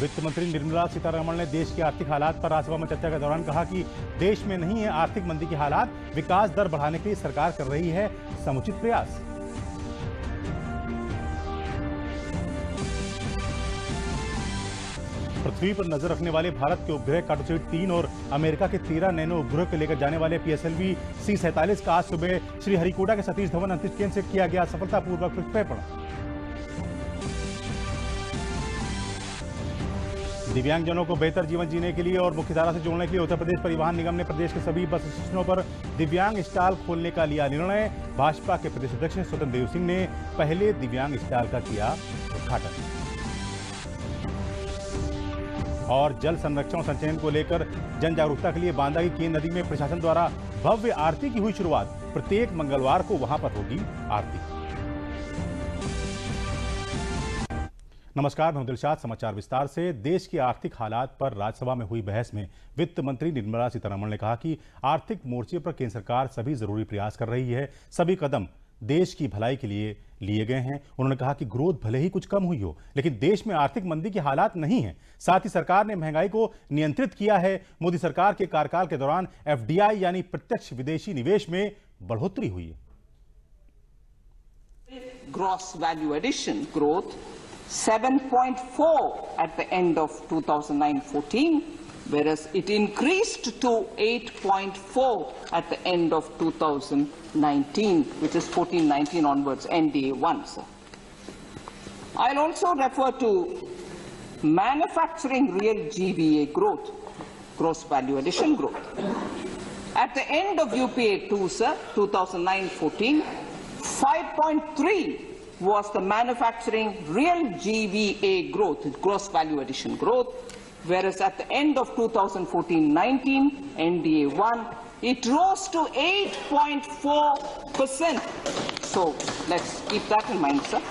वित्त मंत्री निर्मला सीतारमण ने देश के आर्थिक हालात पर राज्यसभा में चर्चा के दौरान कहा कि देश में नहीं है आर्थिक मंदी के हालात, विकास दर बढ़ाने के लिए सरकार कर रही है समुचित प्रयास। पृथ्वी पर नजर रखने वाले भारत के उपग्रह कार्टोसैट 3 और अमेरिका के 13 नैनो उपग्रह को लेकर जाने वाले PSLV C-47 का आज सुबह श्रीहरिकोटा के सतीश धवन अंतरिक्ष केंद्र से किया गया सफलतापूर्वक प्रक्षेपण। दिव्यांगजनों को बेहतर जीवन जीने के लिए और मुख्यधारा से जोड़ने के लिए उत्तर प्रदेश परिवहन निगम ने प्रदेश के सभी बस स्टेशनों पर दिव्यांग स्टॉल खोलने का लिया निर्णय। भाजपा के प्रदेश अध्यक्ष स्वतंत्र देव सिंह ने पहले दिव्यांग स्टॉल का किया उद्घाटन। और जल संरक्षण और संचयन को लेकर जन जागरूकता के लिए बांदा की केन नदी में प्रशासन द्वारा भव्य आरती की हुई शुरुआत। प्रत्येक मंगलवार को वहां पर होगी आरती। नमस्कार, मैं दिलशाद। समाचार विस्तार से। देश के आर्थिक हालात पर राज्यसभा में हुई बहस में वित्त मंत्री निर्मला सीतारमण ने कहा कि आर्थिक मोर्चे पर केंद्र सरकार सभी जरूरी प्रयास कर रही है, सभी कदम देश की भलाई के लिए लिए गए हैं। उन्होंने कहा कि ग्रोथ भले ही कुछ कम हुई हो, लेकिन देश में आर्थिक मंदी के हालात नहीं हैं। साथ ही सरकार ने महंगाई को नियंत्रित किया है। मोदी सरकार के कार्यकाल के दौरान FDI यानी प्रत्यक्ष विदेशी निवेश में बढ़ोतरी हुई है। Gross value addition growth 7.4 at the end of 2009-14, whereas it increased to 8.4 at the end of 2019, which is 14-19 onwards, NDA 1. Sir. I'll also refer to manufacturing real GVA growth, gross value addition growth. At the end of UPA 2, sir, 2009-14, 5.3 was the manufacturing real GVA growth, gross value addition growth, whereas at the end of 2014-19, NDA 1, it rose to 8.4%. So let's keep that in mind, sir.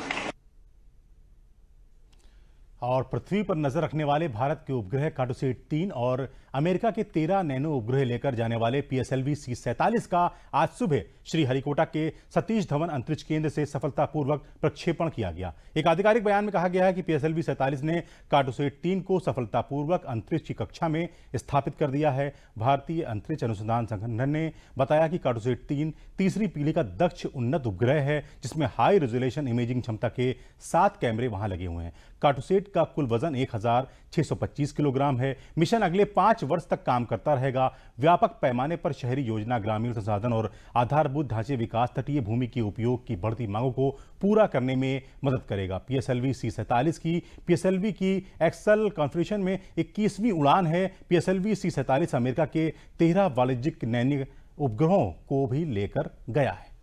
और पृथ्वी पर नजर रखने वाले भारत के उपग्रह कार्टोसैट 3 और America के 13 nano उपग्रह लेकर जाने वाले PSLV C-47 का आज सुबह श्रीहरिकोटा के सतीश धवन अंतरिक्ष केंद्र से सफलतापूर्वक प्रक्षेपण किया गया। एक आधिकारिक बयान में कहा गया है कि PSLV C-47 ने कार्टोसैट 3 को सफलतापूर्वक अंतरिक्ष की कक्षा में स्थापित कर दिया है। भारतीय अंतरिक्ष अनुसंधान संगठन ने बताया कि कार्टोसैट 3 तीसरी पीढ़ी का दक्ष उन्नत उपग्रह है, जिसमें हाई रेजोल्यूशन इमेजिंग क्षमता के 7 कैमरे वहां लगे हुए हैं। कार्टोसैट का कुल वजन 1625 किलोग्राम है। मिशन अगले 5 वर्ष तक काम करता रहेगा। व्यापक पैमाने पर शहरी योजना, ग्रामीण संसाधन और आधारभूत ढांचे विकास, तटीय भूमि के उपयोग की बढ़ती मांगों को पूरा करने में मदद करेगा। PSLV C-47 की PSLV की एक्सल कॉन्फ़िगरेशन में 21वीं उड़ान है। PSLV C-47 अमेरिका के 13 वाणिज्यिक नैनो उपग्रहों को भी लेकर गया है।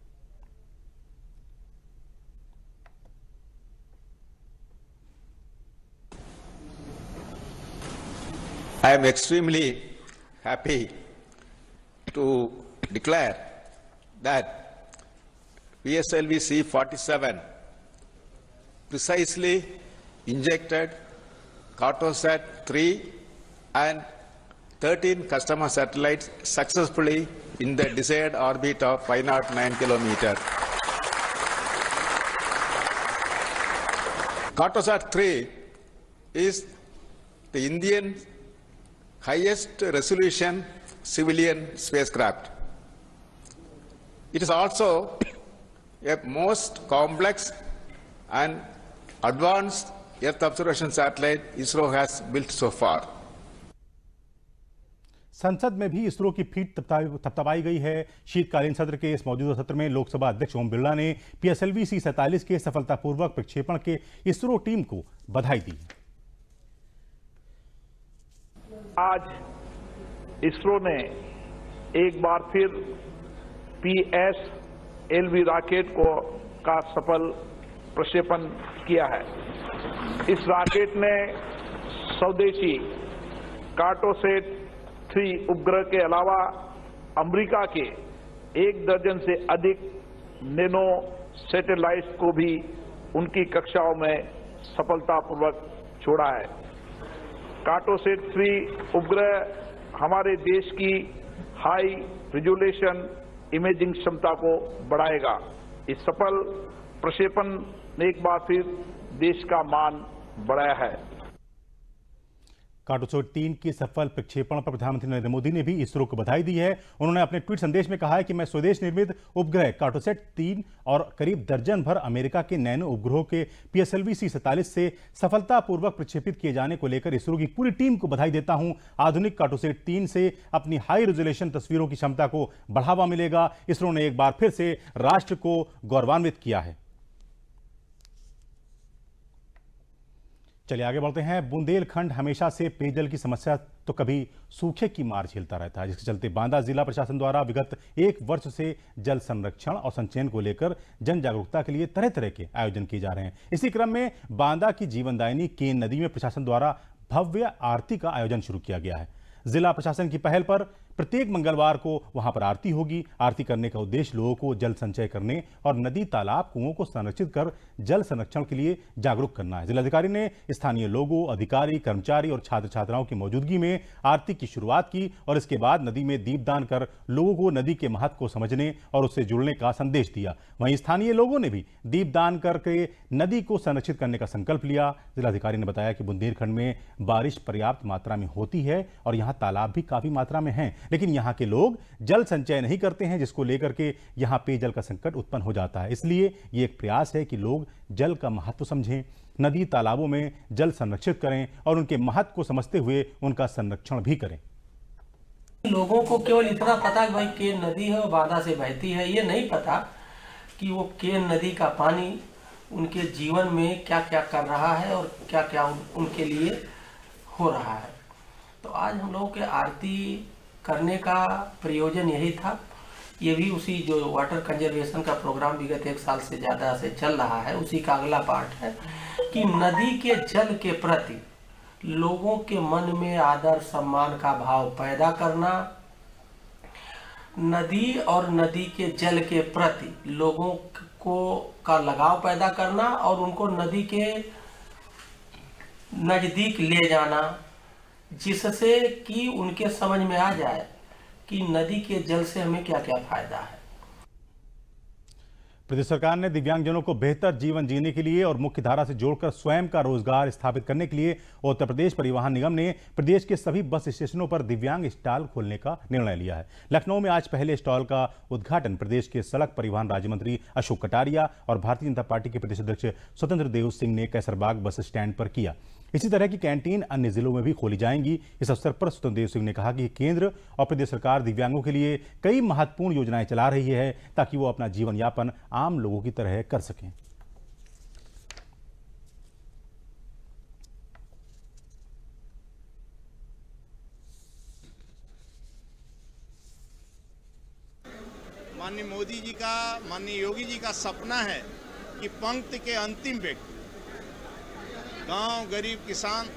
I am extremely happy to declare that PSLV C-47 precisely injected Cartosat 3 and 13 customer satellites successfully in the desired orbit of 509 kilometers. Cartosat 3 is the Indian highest resolution civilian spacecraft. It is also a most complex and advanced Earth observation satellite ISRO has built so far. संसद में भी इसरो की feet थपथपाई गई है। शीतकालीन सत्र के इस मौजूदा सत्र में लोकसभा अध्यक्ष ओम बिरला ने PSLV C-47 के सफलतापूर्वक प्रक्षेपण के इसरो टीम को बधाई दी। आज इसरो ने एक बार फिर PSLV रॉकेट का सफल प्रक्षेपण किया है। इस रॉकेट ने स्वदेशी कार्टोसैट 3 उपग्रह के अलावा अमेरिका के 1 दर्जन से अधिक नैनो सैटेलाइट्स को भी उनकी कक्षाओं में सफलतापूर्वक छोड़ा है। कार्टोसैट 3 उपग्रह हमारे देश की हाई रिजोल्यूशन इमेजिंग क्षमता को बढ़ाएगा। इस सफल प्रक्षेपण ने एक बार फिर देश का मान बढ़ाया है। कार्टोसैट 3 के सफल प्रक्षेपण पर प्रधानमंत्री नरेंद्र मोदी ने भी इसरो को बधाई दी है। उन्होंने अपने ट्वीट संदेश में कहा है कि मैं स्वदेश निर्मित उपग्रह कार्टोसैट 3 और करीब दर्जन भर अमेरिका के नैनो उपग्रहों के PSLV C-47 से सफलतापूर्वक प्रक्षेपित किए जाने को लेकर इसरो की पूरी टीम को बधाई देता हूं। आधुनिक कार्टोसैट 3 से अपनी हाई रेजोल्यूशन तस्वीरों की क्षमता को बढ़ावा मिलेगा। इसरो ने एक बार फिर से राष्ट्र को गौरवान्वित किया है। चलिए आगे बढ़ते हैं। बुंदेलखंड हमेशा से पेयजल की समस्या तो कभी सूखे की मार झेलता रहता है, जिसके चलते बांदा जिला प्रशासन द्वारा विगत 1 वर्ष से जल संरक्षण और संचयन को लेकर जन जागरूकता के लिए तरह तरह के आयोजन किए जा रहे हैं। इसी क्रम में बांदा की जीवनदायिनी केन नदी में प्रशासन द्वारा भव्य आरती का आयोजन शुरू किया गया है। जिला प्रशासन की पहल पर प्रत्येक मंगलवार को वहां पर आरती होगी। आरती करने का उद्देश्य लोगों को जल संचय करने और नदी, तालाब, कुओं को संरक्षित कर जल संरक्षण के लिए जागरूक करना है। जिलाधिकारी ने स्थानीय लोगों, अधिकारी, कर्मचारी और छात्र छात्राओं की मौजूदगी में आरती की शुरुआत की और इसके बाद नदी में दीपदान कर लोगों को नदी के महत्व को समझने और उससे जुड़ने का संदेश दिया। वहीं स्थानीय लोगों ने भी दीपदान करके नदी को संरक्षित करने का संकल्प लिया। जिलाधिकारी ने बताया कि बुंदेलखंड में बारिश पर्याप्त मात्रा में होती है और यहाँ तालाब भी काफी मात्रा में हैं, लेकिन यहाँ के लोग जल संचय नहीं करते हैं, जिसको लेकर के यहाँ पेयजल का संकट उत्पन्न हो जाता है। इसलिए ये एक प्रयास है कि लोग जल का महत्व समझें, नदी तालाबों में जल संरक्षित करें और उनके महत्व को समझते हुए उनका संरक्षण भी करें। लोगों को केवल इतना पता कि भाई केन नदी है और बांदा से बहती है, ये नहीं पता कि वो केन नदी का पानी उनके जीवन में क्या क्या कर रहा है और क्या क्या उनके लिए हो रहा है। तो आज हम लोगों के आरती करने का प्रयोजन यही था। ये भी उसी जो वाटर कंजर्वेशन का प्रोग्राम विगत 1 साल से ज़्यादा से चल रहा है, उसी का अगला पार्ट है कि नदी के जल के प्रति लोगों के मन में आदर सम्मान का भाव पैदा करना, नदी और नदी के जल के प्रति लोगों को का लगाव पैदा करना और उनको नदी के नज़दीक ले जाना, जिससे कि उनके समझ में आ जाए कि नदी के जल से हमें क्या क्या फायदा है। प्रदेश सरकार ने दिव्यांगजनों को बेहतर जीवन जीने के लिए और मुख्य धारा से जोड़कर स्वयं का रोजगार स्थापित करने के लिए उत्तर प्रदेश परिवहन निगम ने प्रदेश के सभी बस स्टेशनों पर दिव्यांग स्टॉल खोलने का निर्णय लिया है। लखनऊ में आज पहले स्टॉल का उद्घाटन प्रदेश के सड़क परिवहन राज्य मंत्री अशोक कटारिया और भारतीय जनता पार्टी के प्रदेश अध्यक्ष स्वतंत्र देव सिंह ने कैसरबाग बस स्टैंड पर किया। इसी तरह की कैंटीन अन्य जिलों में भी खोली जाएंगी। इस अवसर पर स्वतंत्र देव सिंह ने कहा कि केंद्र और प्रदेश सरकार दिव्यांगों के लिए कई महत्वपूर्ण योजनाएं चला रही है ताकि वो अपना जीवन यापन आम लोगों की तरह कर सकें। माननीय मोदी जी का, माननीय योगी जी का सपना है कि पंक्ति के अंतिम व्यक्ति, गांव, गरीब किसान,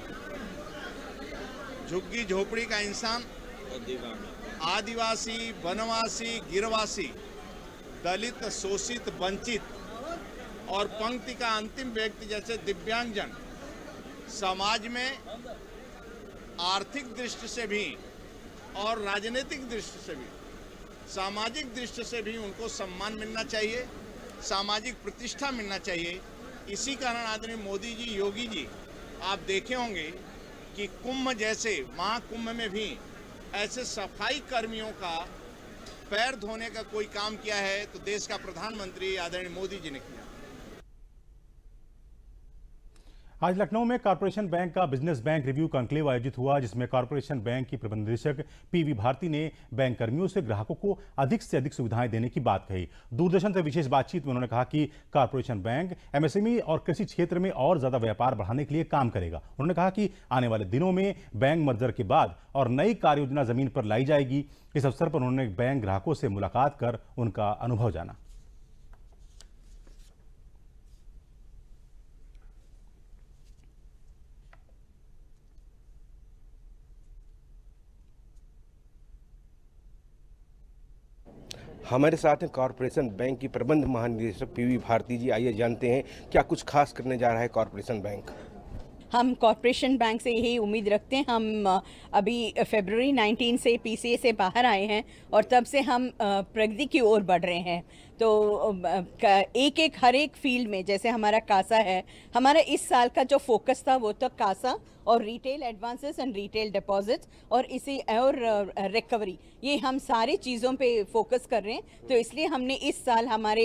झुग्गी झोपड़ी का इंसान, आदिवासी, वनवासी, गिरवासी, दलित, शोषित, वंचित और पंक्ति का अंतिम व्यक्ति जैसे दिव्यांगजन समाज में आर्थिक दृष्टि से भी और राजनीतिक दृष्टि से भी, सामाजिक दृष्टि से भी उनको सम्मान मिलना चाहिए, सामाजिक प्रतिष्ठा मिलना चाहिए। इसी कारण आदरणीय मोदी जी, योगी जी, आप देखे होंगे कि कुंभ जैसे महाकुंभ में भी ऐसे सफाई कर्मियों का पैर धोने का कोई काम किया है तो देश का प्रधानमंत्री आदरणीय मोदी जी ने किया। आज लखनऊ में कॉर्पोरेशन बैंक का बिजनेस बैंक रिव्यू कॉन्क्लेव आयोजित हुआ, जिसमें कॉर्पोरेशन बैंक की प्रबंध निदेशक PV भारती ने बैंक कर्मियों से ग्राहकों को अधिक से अधिक सुविधाएं देने की बात कही। दूरदर्शन से विशेष बातचीत में उन्होंने कहा कि कॉर्पोरेशन बैंक MSME और कृषि क्षेत्र में और ज्यादा व्यापार बढ़ाने के लिए काम करेगा। उन्होंने कहा कि आने वाले दिनों में बैंक मर्जर के बाद और नई कार्य योजना जमीन पर लाई जाएगी। इस अवसर पर उन्होंने बैंक ग्राहकों से मुलाकात कर उनका अनुभव जाना। हमारे साथ हैं कॉर्पोरेशन बैंक की प्रबंध महानिदेशक PV भारती जी। आइए जानते हैं क्या कुछ खास करने जा रहा है कॉर्पोरेशन बैंक। हम कॉर्पोरेशन बैंक से यही उम्मीद रखते हैं। हम अभी फरवरी 19 से PCA से बाहर आए हैं और तब से हम प्रगति की ओर बढ़ रहे हैं। तो एक हर एक फील्ड में, जैसे हमारा कासा है, हमारा इस साल का जो फोकस था वो तो कासा और retail advances and retail deposits और रिकवरी, ये हम सारी चीज़ों पे फोकस कर रहे हैं। तो इसलिए हमने इस साल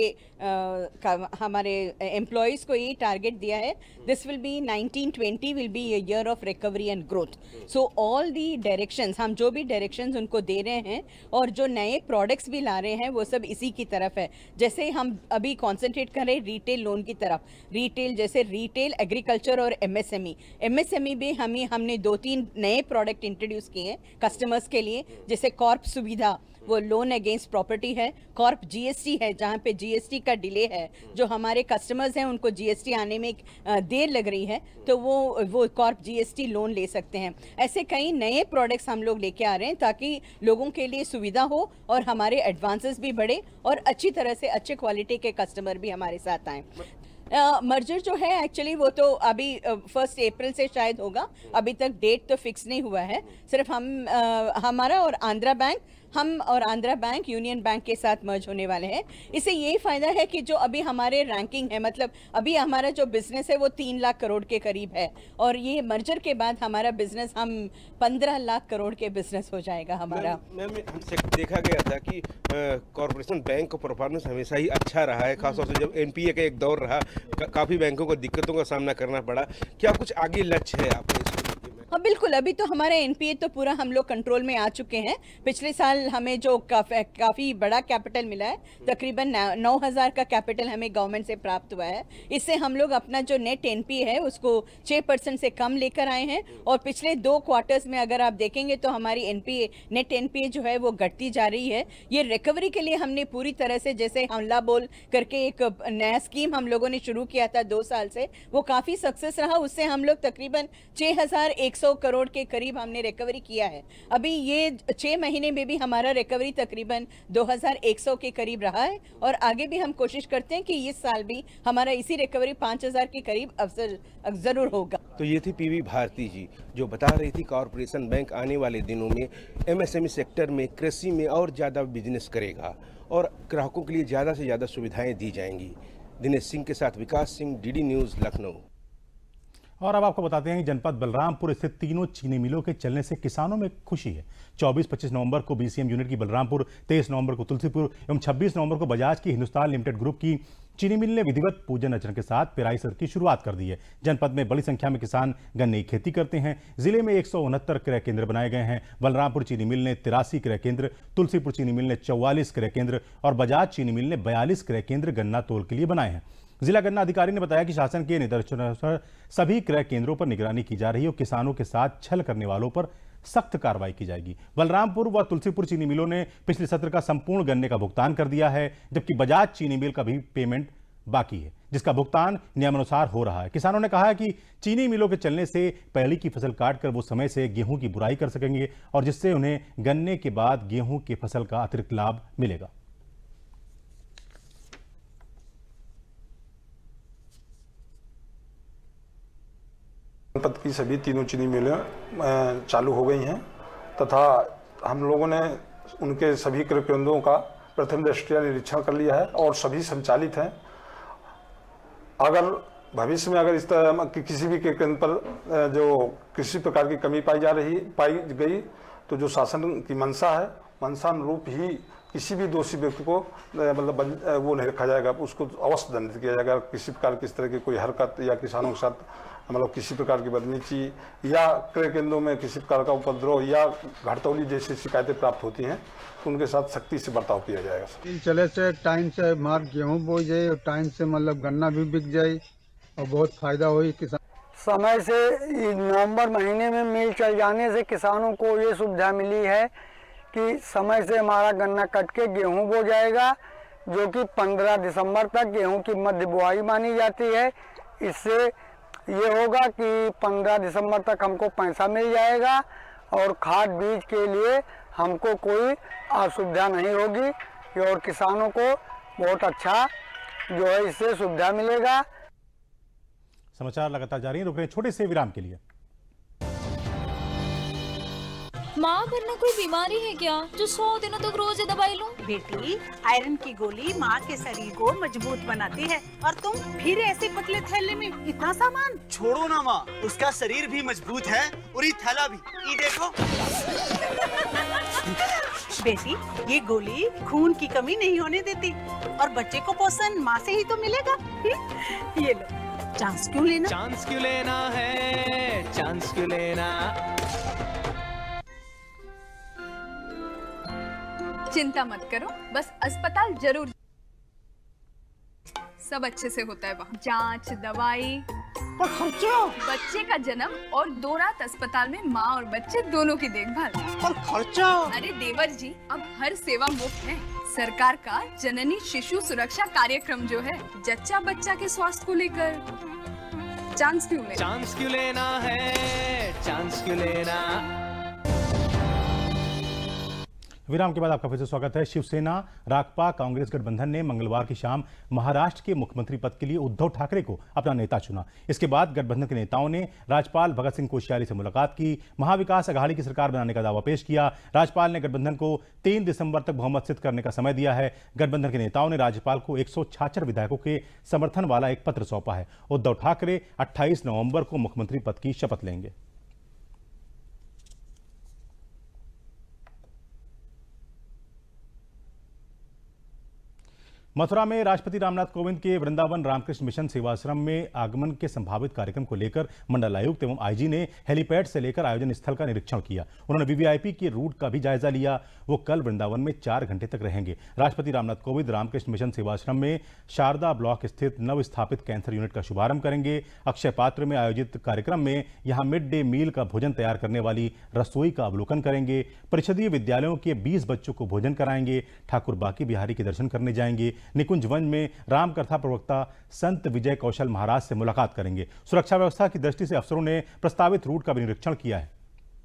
हमारे एम्प्लॉयज़ को ये टारगेट दिया है, this will be 1920 will be a year of recovery and growth. So all the directions, हम जो भी डायरेक्शंस उनको दे रहे हैं और जो नए प्रोडक्ट्स भी ला रहे हैं वो सब इसी की तरफ है। जैसे हम अभी कॉन्सेंट्रेट कर रहे हैं रिटेल लोन की तरफ, रिटेल जैसे रिटेल, एग्रीकल्चर और एमएसएमई भी हमने 2-3 नए प्रोडक्ट इंट्रोड्यूस किए हैं कस्टमर्स के लिए, जैसे कॉर्प सुविधा, वो लोन अगेंस्ट प्रॉपर्टी है, कॉर्प जीएसटी है जहाँ पे जीएसटी का डिले है, जो हमारे कस्टमर्स हैं उनको जीएसटी आने में देर लग रही है, तो वो कॉर्प जीएसटी लोन ले सकते हैं। ऐसे कई नए प्रोडक्ट्स हम लोग लेके आ रहे हैं ताकि लोगों के लिए सुविधा हो और हमारे एडवांसेस भी बढ़े और अच्छी तरह से अच्छे क्वालिटी के कस्टमर भी हमारे साथ आएँ। मर्जर जो है एक्चुअली वो तो अभी 1 अप्रैल से शायद होगा, अभी तक डेट तो फिक्स नहीं हुआ है। सिर्फ हमारा और आंध्रा बैंक यूनियन बैंक के साथ मर्ज होने वाले हैं। इससे यही फायदा है कि जो अभी हमारे रैंकिंग है, मतलब अभी हमारा जो बिजनेस है वो 3 लाख करोड़ के करीब है और ये मर्जर के बाद हमारा बिजनेस हम 15 लाख करोड़ के बिजनेस हो जाएगा हमारा। मैम हमसे देखा गया था कि कॉर्पोरेशन बैंक का परफॉर्मेंस हमेशा ही अच्छा रहा है, खासतौर से जब एनपीए का एक दौर रहा, काफ़ी बैंकों को दिक्कतों का सामना करना पड़ा। क्या कुछ आगे लक्ष्य है आपके? हाँ बिल्कुल, अभी तो हमारा एनपीए तो पूरा हम लोग कंट्रोल में आ चुके हैं। पिछले साल हमें जो काफ़ी बड़ा कैपिटल मिला है, तकरीबन 9,000 का कैपिटल हमें गवर्नमेंट से प्राप्त हुआ है। इससे हम लोग अपना जो नेट एनपीए है उसको 6% से कम लेकर आए हैं और पिछले 2 क्वार्टर्स में अगर आप देखेंगे तो हमारी नेट एनपीए जो है वो घटती जा रही है। ये रिकवरी के लिए हमने पूरी तरह से, जैसे हमला बोल करके एक नया स्कीम हम लोगों ने शुरू किया था 2 साल से, वो काफ़ी सक्सेस रहा। उससे हम लोग तकरीबन 6,100 करोड़ के करीब हमने रिकवरी किया है। अभी ये 6 महीने में भी हमारा रिकवरी तकरीबन 2,100 के करीब रहा है और आगे भी हम कोशिश करते हैं कि इस साल भी हमारा इसी रिकवरी 5,000 के करीब अवसर जरूर होगा। तो ये थी पीवी भारती जी जो बता रही थी कॉर्पोरेशन बैंक आने वाले दिनों में एमएसएमई सेक्टर में, कृषि में और ज़्यादा बिजनेस करेगा और ग्राहकों के लिए ज़्यादा से ज़्यादा सुविधाएँ दी जाएंगी। दिनेश सिंह के साथ विकास सिंह, डीडी न्यूज़, लखनऊ। और अब आपको बताते हैं कि जनपद बलरामपुर स्थित तीनों चीनी मिलों के चलने से किसानों में खुशी है। 24-25 नवंबर को बीसीएम यूनिट की बलरामपुर, 23 नवंबर को तुलसीपुर एवं 26 नवंबर को बजाज की हिंदुस्तान लिमिटेड ग्रुप की चीनी मिल ने विधिवत पूजन अर्चन के साथ पेराई सत्र की शुरुआत कर दी है। जनपद में बड़ी संख्या में किसान गन्ने की खेती करते हैं। जिले में 169 क्रय केंद्र बनाए गए हैं। बलरामपुर चीनी मिल ने 83 क्रय केंद्र, तुलसीपुर चीनी मिल ने 44 क्रय केंद्र और बजाज चीनी मिल ने 42 क्रय केंद्र गन्ना तोल के लिए बनाए हैं। जिला गन्ना अधिकारी ने बताया कि शासन के निर्देशानुसार सभी क्रय केंद्रों पर निगरानी की जा रही है और किसानों के साथ छल करने वालों पर सख्त कार्रवाई की जाएगी। बलरामपुर व तुलसीपुर चीनी मिलों ने पिछले सत्र का संपूर्ण गन्ने का भुगतान कर दिया है, जबकि बजाज चीनी मिल का भी पेमेंट बाकी है, जिसका भुगतान नियमानुसार हो रहा है। किसानों ने कहा है कि चीनी मिलों के चलने से पैली की फसल काटकर वो समय से गेहूं की बुराई कर सकेंगे और जिससे उन्हें गन्ने के बाद गेहूं की फसल का अतिरिक्त लाभ मिलेगा। जनपद की सभी तीनों चीनी मिलें चालू हो गई हैं तथा हम लोगों ने उनके सभी क्रय केंद्रों का प्रथम दृष्टया निरीक्षण कर लिया है और सभी संचालित हैं। अगर भविष्य में अगर इस तरह किसी भी केंद्र पर जो किसी प्रकार की कमी पाई गई तो जो शासन की मंशा है, मंशानुरूप ही किसी भी दोषी व्यक्ति को मतलब वो नहीं रखा जाएगा, उसको अवश्य दंडित किया जाएगा। किसी प्रकार की इस तरह की कोई हरकत या किसानों के साथ मतलब किसी प्रकार की बदनीची या क्रय केंद्रों में किसी प्रकार का उपद्रव या घटतौली जैसी शिकायतें प्राप्त होती हैं तो उनके साथ सख्ती से बर्ताव किया जाएगा। चले से टाइम से मार गेहूँ बो जाए और टाइम से मतलब गन्ना भी बिक जाए और बहुत फायदा हो किसान। समय से नवंबर महीने में मिल चल जाने से किसानों को ये सुविधा मिली है कि समय से हमारा गन्ना कट के गेहूँ बो जाएगा, जो कि 15 दिसंबर तक गेहूँ की मध्य बुआई मानी जाती है। इससे ये होगा कि 15 दिसंबर तक हमको पैसा मिल जाएगा और खाद बीज के लिए हमको कोई असुविधा नहीं होगी और किसानों को बहुत अच्छा जो है इससे सुविधा मिलेगा। समाचार लगातार जारी है, रुक रहे हैं छोटे से विराम के लिए। माँ वरना कोई बीमारी है क्या जो 100 दिनों तक रोज दवाई लूं? बेटी, आयरन की गोली माँ के शरीर को मजबूत बनाती है और तुम फिर ऐसे पतले थैले में इतना सामान। छोड़ो ना माँ, उसका शरीर भी मजबूत है और ये थैला भी। ये देखो। बेटी, ये गोली खून की कमी नहीं होने देती और बच्चे को पोषण माँ से ही तो मिलेगा। ये लो, चांस क्यों लेना? चांस क्यों लेना है, चांस क्यों लेना। चिंता मत करो, बस अस्पताल जरूर। सब अच्छे से होता है वहाँ, जांच, दवाई। पर खर्चा? बच्चे का जन्म और 2 रात अस्पताल में माँ और बच्चे दोनों की देखभाल। पर खर्चा? अरे देवर जी, अब हर सेवा मुफ्त है। सरकार का जननी शिशु सुरक्षा कार्यक्रम जो है, जच्चा बच्चा के स्वास्थ्य को लेकर। चांस क्यों लेना? चांस क्यों लेना है, चांस क्यों लेना। विराम के बाद आपका फिर से स्वागत है। शिवसेना राकपा कांग्रेस गठबंधन ने मंगलवार की शाम महाराष्ट्र के मुख्यमंत्री पद के लिए उद्धव ठाकरे को अपना नेता चुना। इसके बाद गठबंधन के नेताओं ने राज्यपाल भगत सिंह कोश्यारी से मुलाकात की, महाविकास अघाड़ी की सरकार बनाने का दावा पेश किया। राज्यपाल ने गठबंधन को 3 दिसंबर तक बहुमत सिद्ध करने का समय दिया है। गठबंधन के नेताओं ने राज्यपाल को 166 विधायकों के समर्थन वाला एक पत्र सौंपा है। उद्धव ठाकरे 28 नवंबर को मुख्यमंत्री पद की शपथ लेंगे। मथुरा में राष्ट्रपति रामनाथ कोविंद के वृंदावन रामकृष्ण मिशन सेवाश्रम में आगमन के संभावित कार्यक्रम को लेकर मंडलायुक्त एवं आईजी ने हेलीपैड से लेकर आयोजन स्थल का निरीक्षण किया। उन्होंने वीवीआईपी के रूट का भी जायजा लिया। वो कल वृंदावन में 4 घंटे तक रहेंगे। राष्ट्रपति रामनाथ कोविंद रामकृष्ण मिशन सेवाश्रम में शारदा ब्लॉक स्थित नव स्थापित कैंसर यूनिट का शुभारंभ करेंगे। अक्षय पात्र में आयोजित कार्यक्रम में यहां मिड डे मील का भोजन तैयार करने वाली रसोई का अवलोकन करेंगे। परिषदीय विद्यालयों के 20 बच्चों को भोजन कराएंगे। ठाकुर बाकी बिहारी के दर्शन करने जाएंगे। निकुंजवन में रामकथा प्रवक्ता संत विजय कौशल महाराज से मुलाकात करेंगे। सुरक्षा व्यवस्था की दृष्टि से अफसरों ने प्रस्तावित रूट का भी निरीक्षण किया है।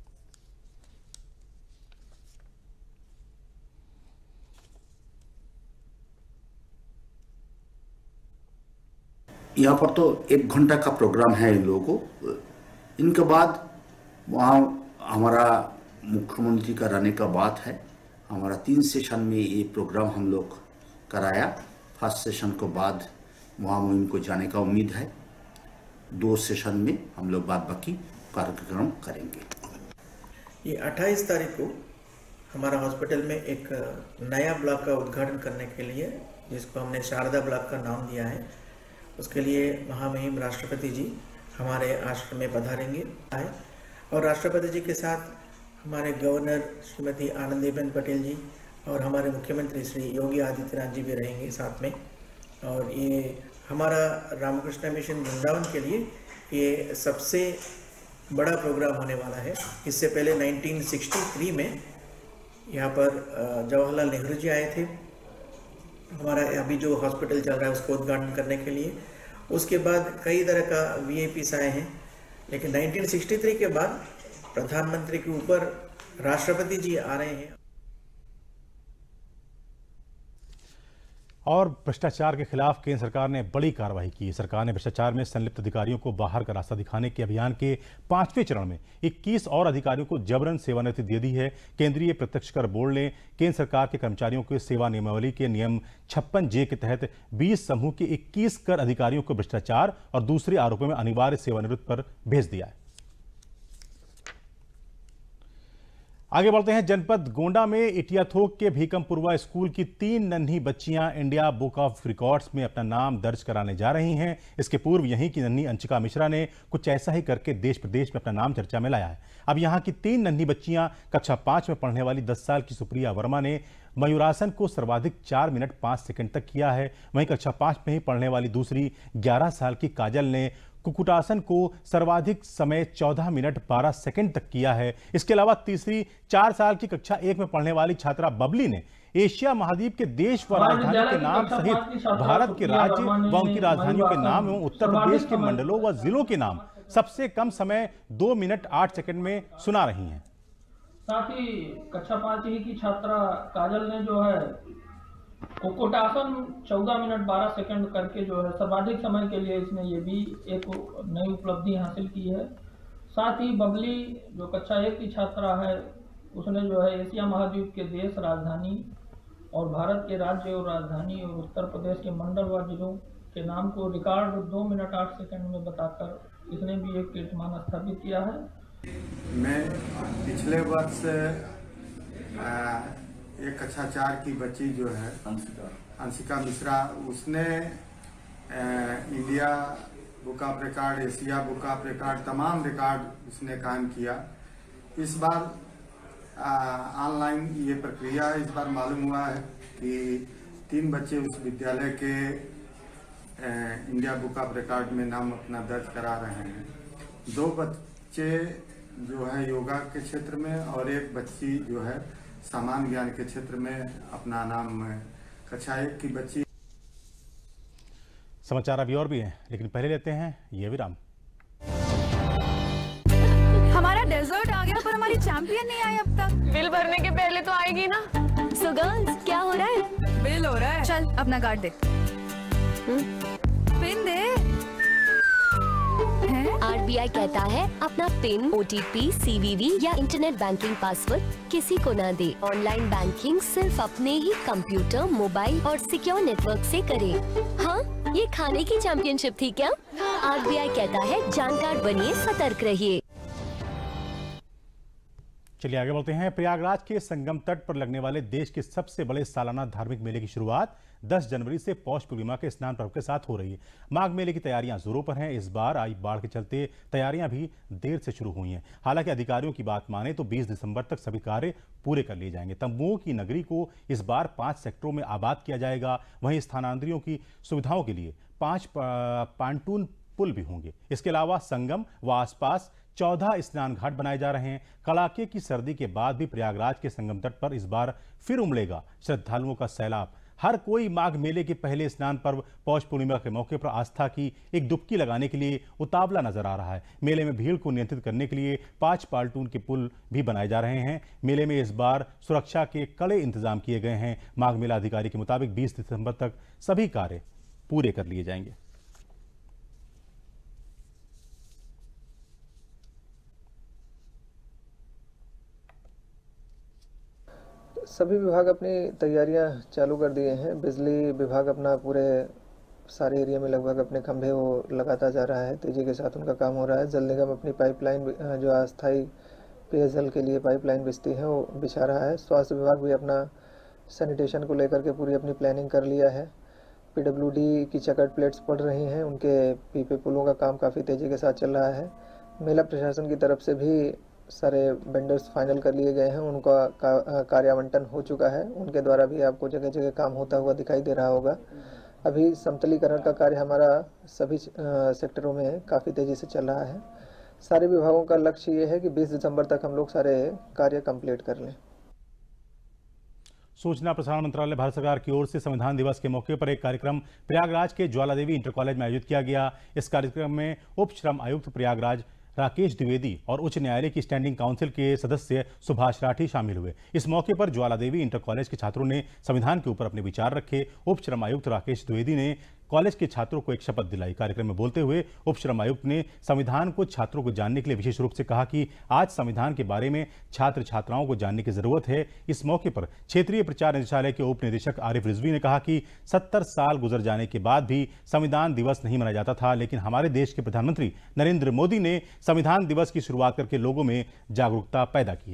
यहाँ पर तो 1 घंटा का प्रोग्राम है इन लोगों को। इनके बाद वहाँ हमारा मुख्यमंत्री का रहने का बात है। हमारा 3 सेशन में ये प्रोग्राम हम लोग कराया। फर्स्ट सेशन के बाद वहाँ इनको जाने का उम्मीद है। 2 सेशन में हम लोग बाद बाकी कार्यक्रम करेंगे। ये 28 तारीख को हमारा हॉस्पिटल में एक नया ब्लॉक का उद्घाटन करने के लिए, जिसको हमने शारदा ब्लॉक का नाम दिया है, उसके लिए महामहिम राष्ट्रपति जी हमारे आश्रम में पधारेंगे और राष्ट्रपति जी के साथ हमारे गवर्नर श्रीमती आनंदीबेन पटेल जी और हमारे मुख्यमंत्री श्री योगी आदित्यनाथ जी भी रहेंगे साथ में। और ये हमारा रामकृष्ण मिशन वृंदावन के लिए ये सबसे बड़ा प्रोग्राम होने वाला है। इससे पहले 1963 में यहाँ पर जवाहरलाल नेहरू जी आए थे हमारा अभी जो हॉस्पिटल चल रहा है उसको उद्घाटन करने के लिए। उसके बाद कई तरह का वीआईपीस आए हैं, लेकिन 1963 के बाद प्रधानमंत्री के ऊपर राष्ट्रपति जी आ रहे हैं। और भ्रष्टाचार के खिलाफ केंद्र सरकार ने बड़ी कार्रवाई की। सरकार ने भ्रष्टाचार में संलिप्त अधिकारियों को बाहर का रास्ता दिखाने के अभियान के 5वें चरण में 21 और अधिकारियों को जबरन सेवानिवृत्ति दे दी है। केंद्रीय प्रत्यक्ष कर बोर्ड ने केंद्र सरकार के कर्मचारियों के सेवा नियमावली के नियम 56J के तहत 20 समूह के 21 कर अधिकारियों को भ्रष्टाचार और दूसरे आरोपों में अनिवार्य सेवानिवृत्ति पर भेज दिया है। आगे बढ़ते हैं। जनपद गोंडा में इटियाथोक के भीकमपुरवा स्कूल की 3 नन्ही बच्चियां इंडिया बुक ऑफ रिकॉर्ड्स में अपना नाम दर्ज कराने जा रही हैं। इसके पूर्व यहीं की नन्ही अंशिका मिश्रा ने कुछ ऐसा ही करके देश प्रदेश में अपना नाम चर्चा में लाया है। अब यहां की 3 नन्ही बच्चियां कक्षा 5 में पढ़ने वाली 10 साल की सुप्रिया वर्मा ने मयूरासन को सर्वाधिक 4 मिनट 5 सेकंड तक किया है। वहीं कक्षा 5 में ही पढ़ने वाली दूसरी 11 साल की काजल ने कुकुटासन को सर्वाधिक समय 14 मिनट 12 सेकंड तक किया है। इसके अलावा तीसरी 4 साल की कक्षा 1 में पढ़ने वाली छात्रा बबली ने एशिया महाद्वीप के देश व राजधानियों के नाम सहित भारत के राज्य व उनकी राजधानियों के नाम एवं उत्तर प्रदेश के मंडलों व जिलों के नाम सबसे कम समय 2 मिनट 8 सेकंड में सुना रही हैं। साथ ही कक्षा 5 की छात्रा काजल ने जो है कुकुटासन 14 मिनट 12 सेकंड करके जो है सर्वाधिक समय के लिए इसने ये भी एक नई उपलब्धि हासिल की है। साथ ही बबली जो कक्षा 1 की छात्रा है उसने जो है एशिया महाद्वीप के देश, राजधानी और भारत के राज्य और राजधानी और उत्तर प्रदेश के मंडल व जिलों के नाम को रिकॉर्ड 2 मिनट 8 सेकंड में बताकर इसने भी एक कीर्तिमान स्थापित किया है। मैं पिछले वर्ष एक कक्षा 4 की बच्ची जो है अंशिका मिश्रा, उसने India book of record, Asia book of record, तमाम रिकॉर्ड उसने कायम किया। इस बार ऑनलाइन ये प्रक्रिया इस बार मालूम हुआ है कि 3 बच्चे उस विद्यालय के इंडिया बुक ऑफ रिकॉर्ड में नाम अपना दर्ज करा रहे हैं। 2 बच्चे जो है योगा के क्षेत्र में और 1 बच्ची जो है सामान्य ज्ञान के क्षेत्र में अपना नाम, कक्षा 1 की बच्ची। समाचार अभी और भी हैं, लेकिन पहले लेते हैं ये विराम। हमारा डेजर्ट आ गया पर हमारी चैंपियन नहीं आई अब तक। बिल भरने के पहले तो आएगी ना। सो गर्ल्स, क्या हो रहा है? बिल हो रहा है। चल अपना कार्ड दे। पिन दे। RBI कहता है अपना पिन, OTP, CVV या इंटरनेट बैंकिंग पासवर्ड किसी को ना दे। ऑनलाइन बैंकिंग सिर्फ अपने ही कंप्यूटर, मोबाइल और सिक्योर नेटवर्क से करें। हाँ, ये खाने की चैंपियनशिप थी क्या? RBI कहता है जानकार बनिए, सतर्क रहिए। चलिए आगे बढ़ते हैं। प्रयागराज के संगम तट पर लगने वाले देश के सबसे बड़े सालाना धार्मिक मेले की शुरुआत 10 जनवरी से पौष पूर्णिमा के स्नान पर्व के साथ हो रही है। माघ मेले की तैयारियां जोरों पर हैं। इस बार आई बाढ़ के चलते तैयारियां भी देर से शुरू हुई हैं। हालांकि अधिकारियों की बात माने तो 20 दिसंबर तक सभी कार्य पूरे कर लिए जाएंगे। तंबुओं की नगरी को इस बार 5 सेक्टरों में आबाद किया जाएगा। वहीं स्थानांतरियों की सुविधाओं के लिए 5 पांटून पुल भी होंगे। इसके अलावा संगम व आसपास 14 स्नान घाट बनाए जा रहे हैं। कड़ाके की सर्दी के बाद भी प्रयागराज के संगम तट पर इस बार फिर उमड़ेगा श्रद्धालुओं का सैलाब। हर कोई माघ मेले के पहले स्नान पर्व पौष पूर्णिमा के मौके पर आस्था की एक डुबकी लगाने के लिए उतावला नजर आ रहा है। मेले में भीड़ को नियंत्रित करने के लिए 5 पाल्टून के पुल भी बनाए जा रहे हैं। मेले में इस बार सुरक्षा के कड़े इंतजाम किए गए हैं। माघ मेला अधिकारी के मुताबिक 20 दिसंबर तक सभी कार्य पूरे कर लिए जाएंगे। सभी विभाग अपनी तैयारियां चालू कर दिए हैं। बिजली विभाग अपना पूरे सारे एरिया में लगभग अपने खंभे वो लगाता जा रहा है। तेजी के साथ उनका काम हो रहा है। जल निगम अपनी पाइपलाइन जो अस्थायी पेयजल के लिए पाइपलाइन बिछती है वो बिछा रहा है। स्वास्थ्य विभाग भी अपना सैनिटेशन को लेकर के पूरी अपनी प्लानिंग कर लिया है। PWD की चकट प्लेट्स पड़ रही हैं, उनके पीपे पुलों का काम काफ़ी तेज़ी के साथ चल रहा है। मेला प्रशासन की तरफ से भी सारे वेंडर्स फाइनल कर लिए गए हैं, उनका कार्यावंटन हो चुका है। उनके द्वारा भी आपको जगह जगह काम होता हुआ दिखाई दे रहा होगा। अभी समतलीकरण का कार्य हमारा सभी सेक्टरों में काफ़ी तेज़ी से चल रहा है। सारे विभागों का लक्ष्य ये है कि 20 दिसंबर तक हम लोग सारे कार्य कंप्लीट कर लें। सूचना प्रसारण मंत्रालय भारत सरकार की ओर से संविधान दिवस के मौके पर एक कार्यक्रम प्रयागराज के ज्वालादेवी इंटर कॉलेज में आयोजित किया गया। इस कार्यक्रम में उप श्रम आयुक्त प्रयागराज राकेश द्विवेदी और उच्च न्यायालय की स्टैंडिंग काउंसिल के सदस्य सुभाष राठी शामिल हुए। इस मौके पर ज्वालादेवी इंटर कॉलेज के छात्रों ने संविधान के ऊपर अपने विचार रखे। उप श्रम आयुक्त राकेश द्विवेदी ने कॉलेज के छात्रों को एक शपथ दिलाई। कार्यक्रम में बोलते हुए उप श्रम आयुक्त ने संविधान को छात्रों को जानने के लिए विशेष रूप से कहा कि आज संविधान के बारे में छात्र छात्राओं को जानने की जरूरत है। इस मौके पर क्षेत्रीय प्रचार निदेशालय के उप निदेशक आरिफ रिजवी ने कहा कि 70 साल गुजर जाने के बाद भी संविधान दिवस नहीं मनाया जाता था, लेकिन हमारे देश के प्रधानमंत्री नरेंद्र मोदी ने संविधान दिवस की शुरुआत करके लोगों में जागरूकता पैदा की है।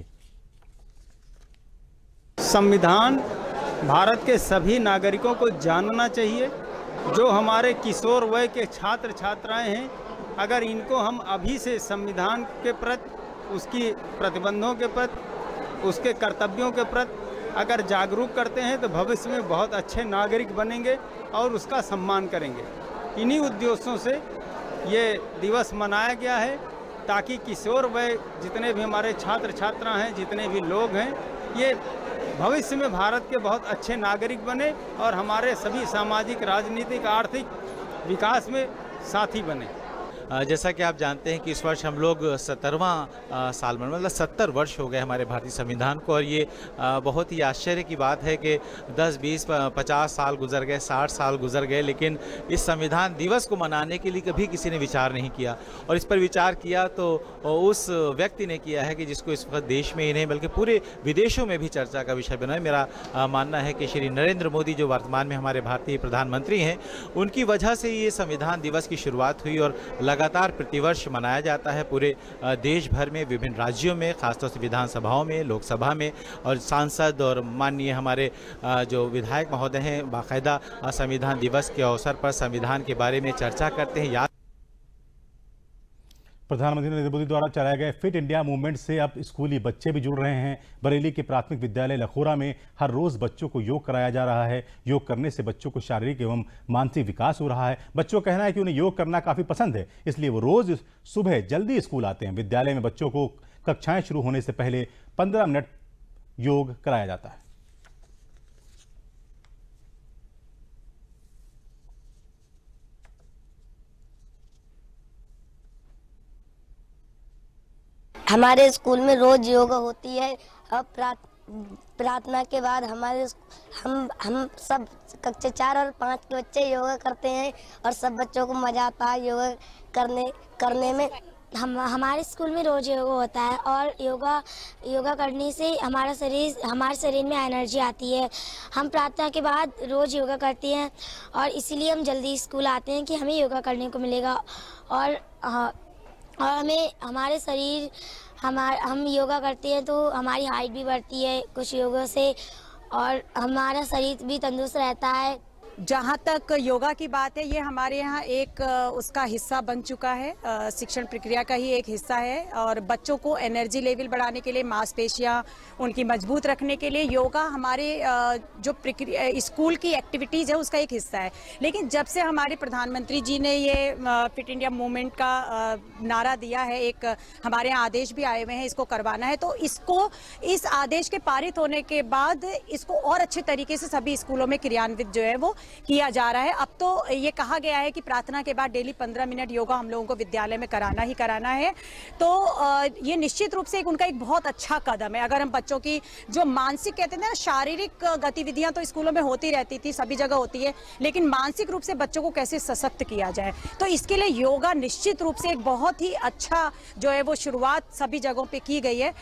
संविधान भारत के सभी नागरिकों को जानना चाहिए। जो हमारे किशोर वय के छात्र छात्राएं हैं, अगर इनको हम अभी से संविधान के प्रति, उसकी प्रतिबंधों के प्रति, उसके कर्तव्यों के प्रति अगर जागरूक करते हैं तो भविष्य में बहुत अच्छे नागरिक बनेंगे और उसका सम्मान करेंगे। इन्हीं उद्देश्यों से ये दिवस मनाया गया है ताकि किशोर वय जितने भी हमारे छात्र छात्रा हैं, जितने भी लोग हैं, ये भविष्य में भारत के बहुत अच्छे नागरिक बने और हमारे सभी सामाजिक, राजनीतिक, आर्थिक विकास में साथी बने। जैसा कि आप जानते हैं कि इस वर्ष हम लोग 70वां साल में, मतलब 70 वर्ष हो गए हमारे भारतीय संविधान को, और ये बहुत ही आश्चर्य की बात है कि 10, 20, 50 साल गुजर गए, 60 साल गुजर गए, लेकिन इस संविधान दिवस को मनाने के लिए कभी किसी ने विचार नहीं किया। और इस पर विचार किया तो उस व्यक्ति ने किया है कि जिसको इस वक्त देश में ही नहीं बल्कि पूरे विदेशों में भी चर्चा का विषय बना है। मेरा मानना है कि श्री नरेंद्र मोदी जो वर्तमान में हमारे भारतीय प्रधानमंत्री हैं, उनकी वजह से ये संविधान दिवस की शुरुआत हुई और लगातार प्रतिवर्ष मनाया जाता है पूरे देश भर में, विभिन्न राज्यों में, खासतौर से विधानसभाओं में, लोकसभा में, और सांसद और माननीय हमारे जो विधायक महोदय हैं बाकायदा संविधान दिवस के अवसर पर संविधान के बारे में चर्चा करते हैं। प्रधानमंत्री नरेंद्र मोदी द्वारा चलाए गए फिट इंडिया मूवमेंट से अब स्कूली बच्चे भी जुड़ रहे हैं। बरेली के प्राथमिक विद्यालय लखोरा में हर रोज बच्चों को योग कराया जा रहा है। योग करने से बच्चों को शारीरिक एवं मानसिक विकास हो रहा है। बच्चों का कहना है कि उन्हें योग करना काफी पसंद है, इसलिए वो रोज सुबह जल्दी स्कूल आते हैं। विद्यालय में बच्चों को कक्षाएं शुरू होने से पहले 15 मिनट योग कराया जाता है। हमारे स्कूल में रोज योगा होती है। अब प्रार्थना के बाद हम सब कक्षा 4 और 5 के बच्चे योगा करते हैं और सब बच्चों को मजा आता है योगा करने में। हमारे स्कूल में रोज योगा होता है और योगा करने से हमारे शरीर में एनर्जी आती है। हम प्रार्थना के बाद रोज योगा करते हैं और इसीलिए हम जल्दी स्कूल आते हैं कि हमें योगा करने को मिलेगा और हमें हमारे शरीर हम योगा करते हैं तो हमारी हाइट भी बढ़ती है कुछ योगा से और हमारा शरीर भी तंदुरुस्त रहता है। जहाँ तक योगा की बात है, ये हमारे यहाँ एक उसका हिस्सा बन चुका है, शिक्षण प्रक्रिया का ही एक हिस्सा है और बच्चों को एनर्जी लेवल बढ़ाने के लिए, मांसपेशियाँ उनकी मजबूत रखने के लिए योगा हमारे जो प्रक्रिया स्कूल की एक्टिविटीज़ है उसका एक हिस्सा है। लेकिन जब से हमारे प्रधानमंत्री जी ने ये फिट इंडिया मूवमेंट का नारा दिया है, एक हमारे यहाँ आदेश भी आए हुए हैं इसको करवाना है, तो इस आदेश के पारित होने के बाद इसको और अच्छे तरीके से सभी स्कूलों में क्रियान्वित जो है वो किया जा रहा है। अब तो ये कहा गया है कि प्रार्थना के बाद डेली 15 मिनट योगा हम लोगों को विद्यालय में कराना ही कराना है। तो ये निश्चित रूप से उनका एक बहुत अच्छा कदम है। अगर हम बच्चों की जो मानसिक कहते हैं ना, शारीरिक गतिविधियां तो स्कूलों में होती रहती थी, सभी जगह होती है, लेकिन मानसिक रूप से बच्चों को कैसे सशक्त किया जाए, तो इसके लिए योगा निश्चित रूप से एक बहुत ही अच्छा जो है वो शुरुआत सभी जगहों पर की गई है।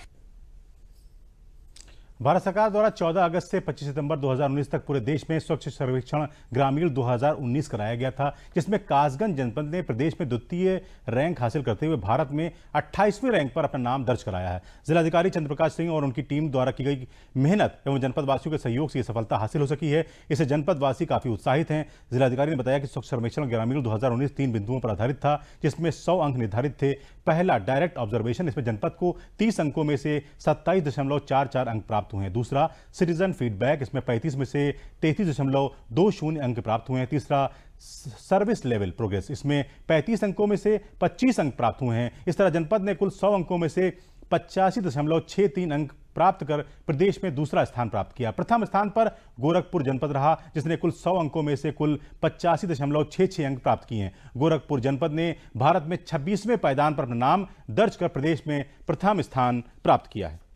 भारत सरकार द्वारा 14 अगस्त से 25 सितंबर 2019 तक पूरे देश में स्वच्छ सर्वेक्षण ग्रामीण 2019 कराया गया था, जिसमें कासगंज जनपद ने प्रदेश में द्वितीय रैंक हासिल करते हुए भारत में 28वें रैंक पर अपना नाम दर्ज कराया है। जिलाधिकारी चंद्रप्रकाश सिंह और उनकी टीम द्वारा की गई मेहनत एवं जनपद वासियों के सहयोग से यह सफलता हासिल हो सकी है। इससे जनपद वासी काफी उत्साहित हैं। जिलाधिकारी ने बताया कि स्वच्छ सर्वेक्षण ग्रामीण 2019 3 बिंदुओं पर आधारित था, जिसमें 100 अंक निर्धारित थे। पहला डायरेक्ट ऑब्जर्वेशन, इसमें जनपद को 30 अंकों में से 27.44 अंक प्राप्त हुए हैं। दूसरा सिटीजन फीडबैक, इसमें 35 में से 33.20 अंक प्राप्त हुए हैं। तीसरा सर्विस लेवल प्रोग्रेस, इसमें 35 अंकों में से 25 अंक प्राप्त हुए हैं। इस तरह जनपद ने कुल 100 अंकों में से 85.63 अंक प्राप्त कर प्रदेश में दूसरा स्थान प्राप्त किया। प्रथम स्थान पर गोरखपुर जनपद रहा, जिसने कुल 100 अंकों में से कुल 85.66 अंक प्राप्त किए हैं। गोरखपुर जनपद ने भारत में 26वें पायदान पर अपना नाम दर्ज कर प्रदेश में प्रथम स्थान प्राप्त किया है।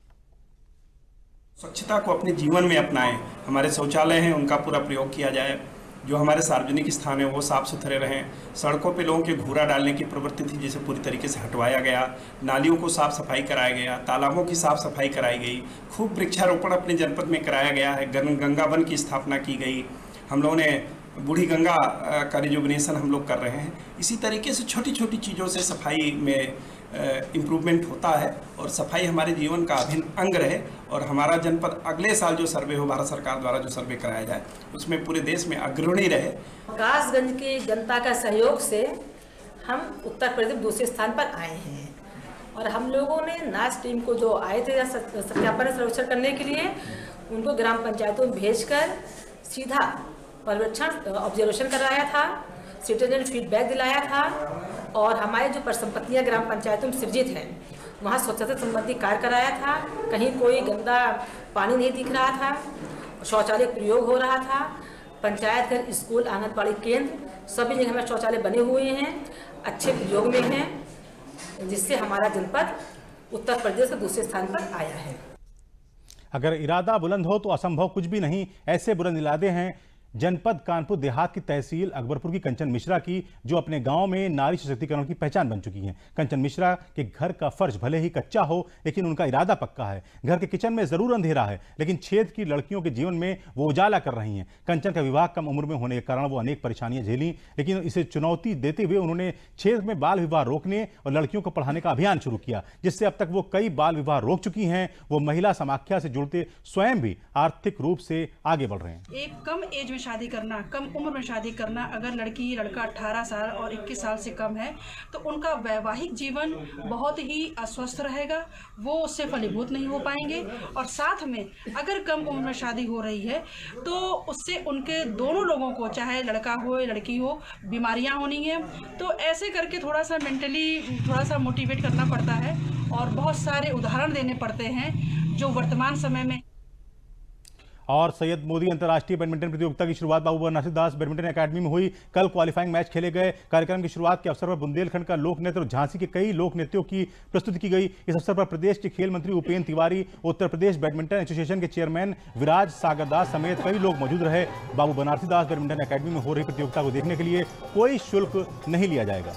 स्वच्छता को अपने जीवन में अपनाएं। हमारे शौचालय हैं उनका पूरा प्रयोग किया जाए, जो हमारे सार्वजनिक स्थान है वो साफ सुथरे रहें। सड़कों पे लोगों के घूरा डालने की प्रवृत्ति थी, जिसे पूरी तरीके से हटवाया गया। नालियों को साफ सफाई कराया गया, तालाबों की साफ सफाई कराई गई। खूब वृक्षारोपण अपने जनपद में कराया गया है। गंगा वन की स्थापना की गई। हम लोगों ने बूढ़ी गंगा का रिजुविनेशन हम लोग कर रहे हैं। इसी तरीके से छोटी छोटी चीज़ों से सफाई में इम्प्रूवमेंट होता है और सफाई हमारे जीवन का अभिन्न अंग रहे। और हमारा जनपद अगले साल जो सर्वे हो, भारत सरकार द्वारा जो सर्वे कराया जाए, उसमें पूरे देश में अग्रणी रहे। कासगंज की जनता का सहयोग से हम उत्तर प्रदेश दूसरे स्थान पर आए हैं और हम लोगों ने नाच टीम को जो आए थे सत्यापन सर्वेक्षण करने के लिए, उनको ग्राम पंचायतों में भेजकर सीधा पर्यवेक्षण ऑब्जर्वेशन कराया था, सिटीजन फीडबैक दिलाया था और हमारे जो परिसंपत्तियाँ ग्राम पंचायतों में सृजित हैं वहाँ स्वच्छता संबंधी कार्य कराया था। कहीं कोई गंदा पानी नहीं दिख रहा था, शौचालय प्रयोग हो रहा था, पंचायत घर, स्कूल, आंगनबाड़ी केंद्र सभी जगह हमारे शौचालय बने हुए हैं, अच्छे प्रयोग में हैं, जिससे हमारा जनपद उत्तर प्रदेश के दूसरे स्थान पर आया है। अगर इरादा बुलंद हो तो असंभव कुछ भी नहीं, ऐसे बुलंद इरादे हैं जनपद कानपुर देहात की तहसील अकबरपुर की कंचन मिश्रा की, जो अपने गांव में नारी सशक्तिकरण की पहचान बन चुकी हैं। कंचन मिश्रा के घर का फर्श भले ही कच्चा हो, लेकिन उनका इरादा पक्का है। घर के किचन में जरूर अंधेरा है, लेकिन क्षेत्र की लड़कियों के जीवन में वो उजाला कर रही हैं। कंचन का विवाह कम उम्र में होने के कारण वो अनेक परेशानियां झेली, लेकिन इसे चुनौती देते हुए उन्होंने क्षेत्र में बाल विवाह रोकने और लड़कियों को पढ़ाने का अभियान शुरू किया, जिससे अब तक वो कई बाल विवाह रोक चुकी हैं। वो महिला समाख्या से जुड़ते स्वयं भी आर्थिक रूप से आगे बढ़ रहे हैं। एक कम एज में शादी करना, कम उम्र में शादी करना, अगर लड़की लड़का 18 साल और 21 साल से कम है तो उनका वैवाहिक जीवन बहुत ही अस्वस्थ रहेगा, वो उससे फलीभूत नहीं हो पाएंगे। और साथ में अगर कम उम्र में शादी हो रही है तो उससे उनके दोनों लोगों को, चाहे लड़का हो या लड़की हो, बीमारियां होनी है। तो ऐसे करके थोड़ा सा मेंटली थोड़ा सा मोटिवेट करना पड़ता है और बहुत सारे उदाहरण देने पड़ते हैं जो वर्तमान समय में। और सैयद मोदी अंतर्राष्ट्रीय बैडमिंटन प्रतियोगिता की शुरुआत बाबू बनारसी दास बैडमिंटन एकेडमी में हुई। कल क्वालिफाइंग मैच खेले गए। कार्यक्रम की शुरुआत के अवसर पर बुंदेलखंड का लोक नृत्य और झांसी के कई लोक नृत्यों की प्रस्तुति की गई। इस अवसर पर प्रदेश के खेल मंत्री उपेंद्र तिवारी, उत्तर प्रदेश बैडमिंटन एसोसिएशन के चेयरमैन विराज सागर दास समेत कई लोग मौजूद रहे। बाबू बनारसी दास बैडमिंटन एकेडमी में हो रही प्रतियोगिता को देखने के लिए कोई शुल्क नहीं लिया जाएगा।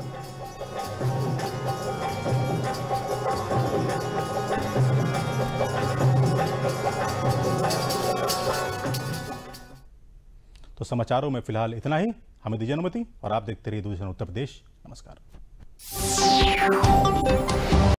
तो समाचारों में फिलहाल इतना ही। हमें दीजिए अनुमति और आप देखते रहिए दूरदर्शन उत्तर प्रदेश। नमस्कार।